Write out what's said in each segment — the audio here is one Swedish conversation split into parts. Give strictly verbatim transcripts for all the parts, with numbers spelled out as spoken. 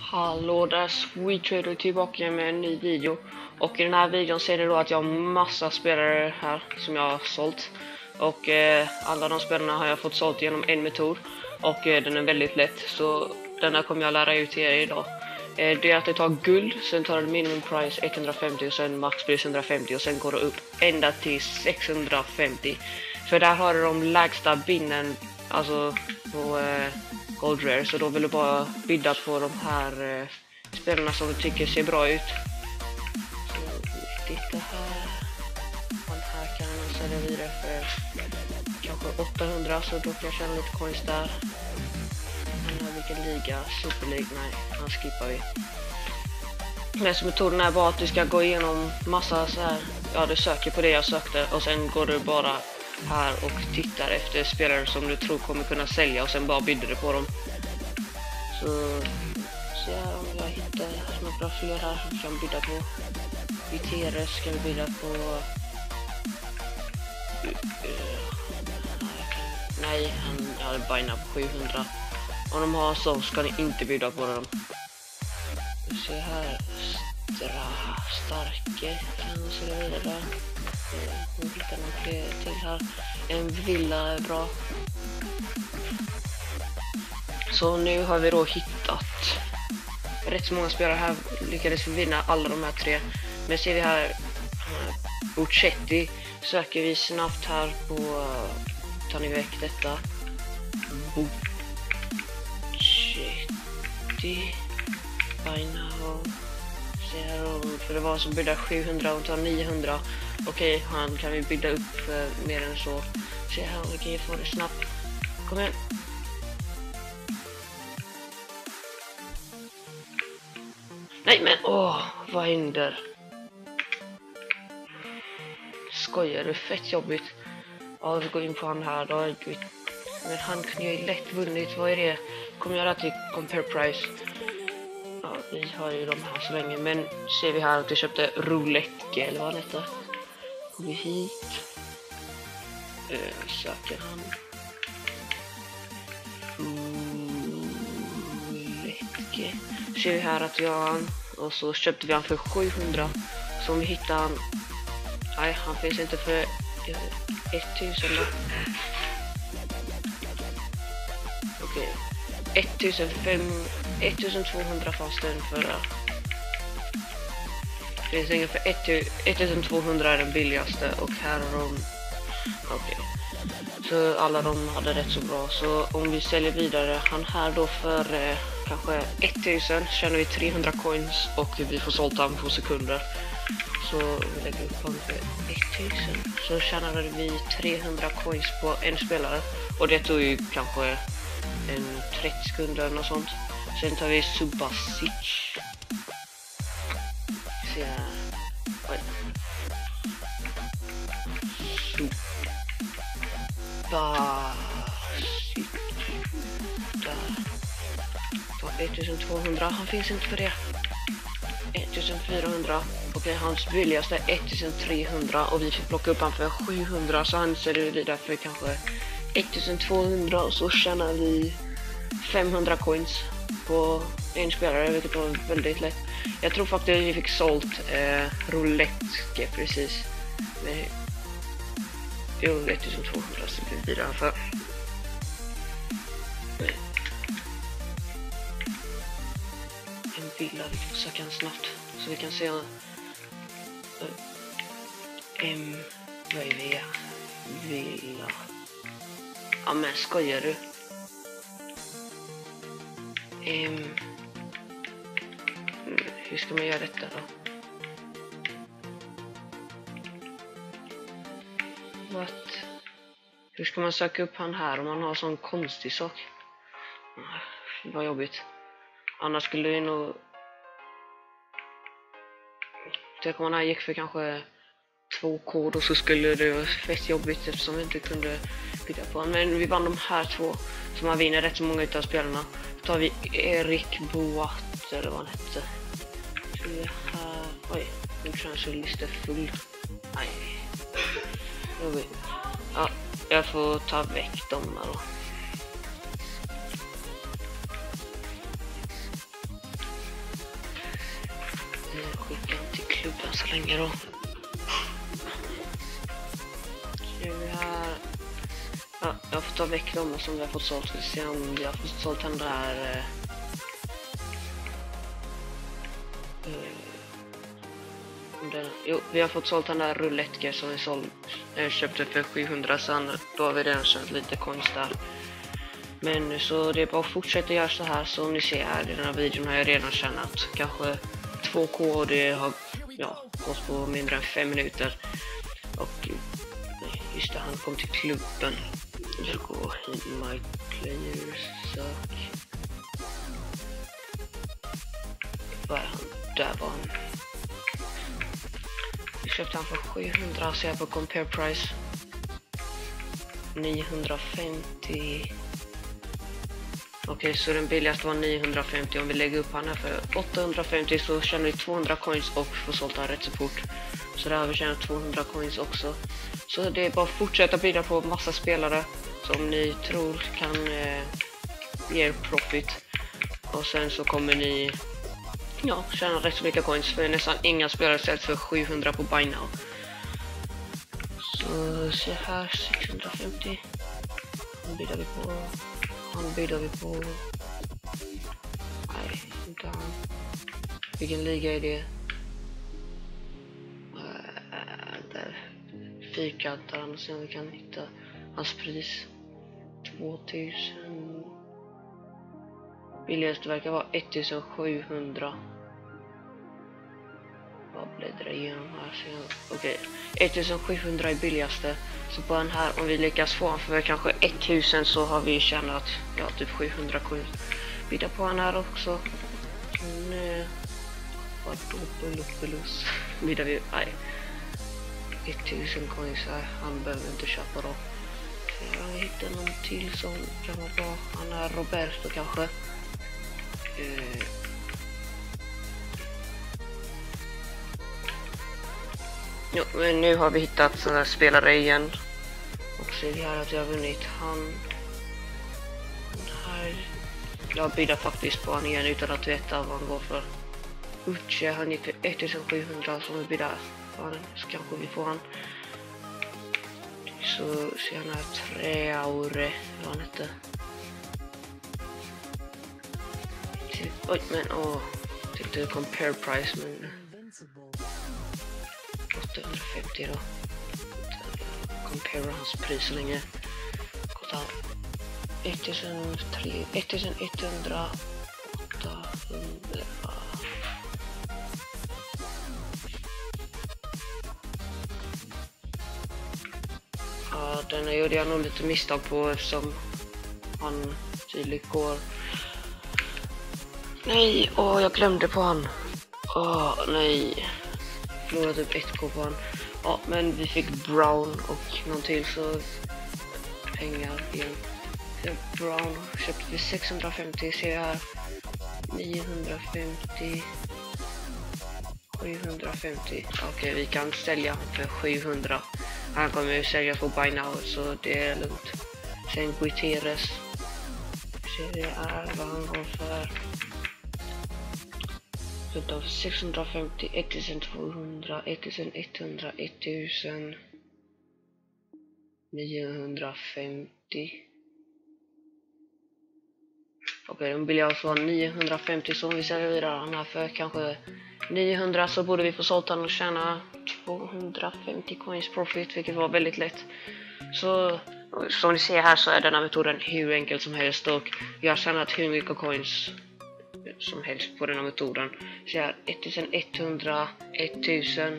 Hallå där, SweetTrader tillbaka med en ny video. Och i den här videon ser ni då att jag har massa spelare här som jag har sålt. Och eh, alla de spelarna har jag fått sålt genom en metod. Och eh, den är väldigt lätt, så den här kommer jag lära ut till er idag. eh, Det är att det tar guld, sen tar det minimum price etthundrafemtio och sen maxpris hundrafemtio och sen går det upp ända till sexhundrafemtio. För där har du de lägsta binnen, alltså på eh, Gold Rare, så då vill du bara bidda på de här eh, spelarna som du tycker ser bra ut. Så titta här. Den här kan man sälja vidare för kanske åttahundra, så då kan jag tjäna lite coins där. Men vilken liga? Super League? Nej, han skippar vi. Men så metoden är bara att du ska gå igenom massa så här. Ja, du söker på det jag sökte och sen går du bara här och tittar efter spelare som du tror kommer kunna sälja och sen bara bidder du på dem. Så se här om jag hittar några fler här som vi kan bidda på. Viteres ska vi bidda på. Nej, han hade bajnat på sjuhundra. Om de har så ska ni inte bidda på dem. Vi ser här. Stra, starke kan man se vidare där. Nu hittar man fler till här. En villa är bra. Så nu har vi då hittat rätt så många spelare här. Lyckades vi vinna alla de här tre. Men ser vi här Bochetti, söker vi snabbt här på, tar ni väck detta Bochetti Bainaho. Se här, för det var som bydda sjuhundra och tar niohundra. Okej, han kan vi bygga upp för mer än så. Se här om vi kan få det snabbt. Kom igen. Nej men, åh, vad händer? Skojar du? Fett jobbigt. Ja, vi går in på han här då. Men han kunde ju lätt vunnit. Vad är det? Kommer göra till compare price. Ja, vi har ju de här så länge. Men ser vi här att vi köpte roulette eller vad det heter. Går vi hit. Ö, söker han. Roulette. Ser vi här att jag han. Och så köpte vi han för sjuhundra. Så om vi hittar han. Nej, han finns inte för tusen då. Okej. ettusentvåhundra fanns den förra. Finns ingen för ettusentvåhundra är den billigaste och här har de. Okej. Så alla de hade rätt så bra. Så om vi säljer vidare han här då för eh, kanske tusen tjänar vi trehundra coins och vi får sålt han på sekunder. Så vi lägger upp honom för tusen. Så tjänade vi trehundra coins på en spelare. Och det tog ju kanske en trettio sekunder eller något sånt. Sen tar vi Subasic. Se här. Oj. Subasic. Där. Ta ettusentvåhundra. Han finns inte för det. ettusenfyrahundra. Okej, hans billigaste är ettusentrehundra och vi fick plocka upp han för sjuhundra, så han säljer vidare för kanske ettusentvåhundra och så tjänar vi femhundra coins på en spelare, vilket var väldigt lätt. Jag tror faktiskt att vi fick sålt eh, roulette precis. Men jo, ettusentvåhundra så vi vidare för. En villa, vi kan söka en snabbt så vi kan se uh, M vad är det? Villa. Ja men skojar du? Um, hur ska man göra detta då? What? Hur ska man söka upp han här om man har sån konstig sak? Vad jobbigt. Annars skulle det nog. Tänk om man här gick för kanske två kod och så skulle det vara fett jobbigt eftersom vi inte kunde bygga på. Men vi vann de här två, så man vinner rätt så många utav spelarna. Då tar vi Erik Boat eller vad han hette. Så vi här. Oj, nu tror jag så listan full. Nej. Ja, jag får ta väck dem här då. pengar då. Vi här. Ja, jag får ta väck dem som vi har fått sålt. Vi ser om vi har fått sålt den där. Uh, den, jo, vi har fått sålt den där roulettger som vi såld, äh, köpte för sjuhundra, sen då har vi redan köpt lite coins där. Men så det är bara att fortsätta göra så här. Så om ni ser här i den här videon har jag redan tjänat kanske två K och det har ja, gått på mindre än fem minuter. Och just det, han kom till klubben. Jag går hit my players sök. Var är han? Där var han. Vi köpte han för sjuhundra, så jag på compare price niohundrafemtio. Okej, okay, så den billigaste var niohundrafemtio. Om vi lägger upp han här för åttahundrafemtio så tjänar vi tvåhundra coins och får sålt han rätt så fort. Så där har vi tjänat tvåhundra coins också. Så det är bara att fortsätta bidra på massa spelare som ni tror kan eh, ge er profit. Och sen så kommer ni ja, tjäna rätt så mycket coins, för nästan inga spelare säljs för sjuhundra på Buy Now. Så se här, sexhundrafemtio. Han bidrar vi på. Han bidrar vi på. Nej, inte han. Vilken liga är det? Uh, där. Fyrkantar och se om vi kan hitta hans pris. tvåtusen. Billigaste verkar vara ettusensjuhundra. Vad bläddrar igenom här? Okej, okay. ettusensjuhundra är billigaste. Så på den här, om vi lyckas få han för kanske tusen så har vi tjänat ja, typ sjuhundra coins. Bidda på den här också. Nej. Vad då Bulupulus? Biddar vi? Nej. tusen coins här. Han behöver inte köpa då. Jag hittar någon till som kan vara bra. Han är Roberto kanske. Uh. Jo, men nu har vi hittat sådana här spelare igen. Och ser vi här att jag har vunnit han. Den här. Jag biddar faktiskt på han igen utan att veta vad han går för. Uche, han gick för ettusensjuhundra som vi biddar på han. Så kanske vi får han. Så ser han här Traore, vad han hette. Oj, men åh. Tyckte compare price, men åttahundrafemtio då. Compare hans pris så länge. Kostar ettusenetthundra. åttahundra. Ja, den gjorde jag nog lite misstag på eftersom han tydligt går. Nej, åh, jag glömde på han. Åh, nej. Förlorade typ ett K på han. Ja, men vi fick Brown och någon till så pengar igen. Brown köpte vi sexhundrafemtio, ser jag här. niohundrafemtio. sjuhundrafemtio. Okej, okay, vi kan sälja för sjuhundra. Han kommer ju sälja på Buy Now, så det är lugnt. Sen Guiteres. Ser vi här vad han går för. Utav sexhundrafemtio, ettusentvåhundra, ettusenetthundra, etttusen niohundrafemtio. Okej, då vill jag alltså ha niohundrafemtio, så om vi säljer vidare den här för kanske niohundra så borde vi få sålt den och tjäna tvåhundrafemtio coins profit, vilket var väldigt lätt. Så som ni ser här så är denna metoden hur enkel som helst och jag har tjänat hur mycket coins som helst på den här metoden. Så här ettusenetthundra, etttusen.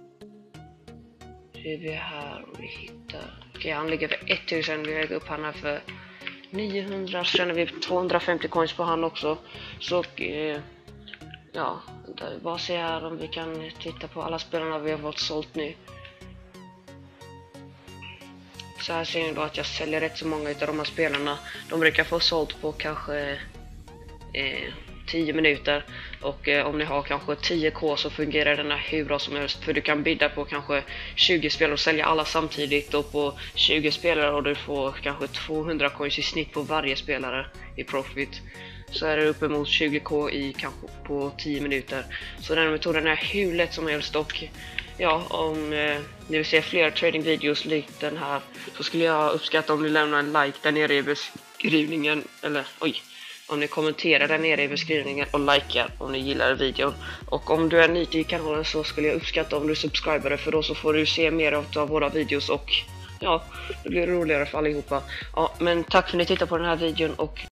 Ser vi här och vi hittar. Okej, han ligger för etttusen. Vi lägger upp han här för niohundra. Så tjänar vi tvåhundrafemtio coins på han också. Så eh, ja, bara se här om vi kan titta på alla spelarna vi har fått sålt nu. Så här ser ni då att jag säljer rätt så många av de här spelarna. De brukar få sålt på kanske eh, tio minuter. Och eh, om ni har kanske tio K så fungerar den här hur bra som helst. För du kan bidda på kanske tjugo spelare och sälja alla samtidigt. Och på tjugo spelare och du får kanske tvåhundra coins i snitt på varje spelare i profit. så är det uppemot tjugo K i kanske på tio minuter. Så den metoden är hur lätt som helst, och ja, om eh, ni vill se fler tradingvideos likt den här så skulle jag uppskatta om ni lämnar en like där nere i beskrivningen, eller oj, om ni kommenterar där nere i beskrivningen och likar om ni gillar videon. Och om du är ny till kanalen så skulle jag uppskatta om du subscriber, för då så får du se mer av våra videos och ja, det blir roligare för allihopa. Ja, men tack för att ni tittade på den här videon och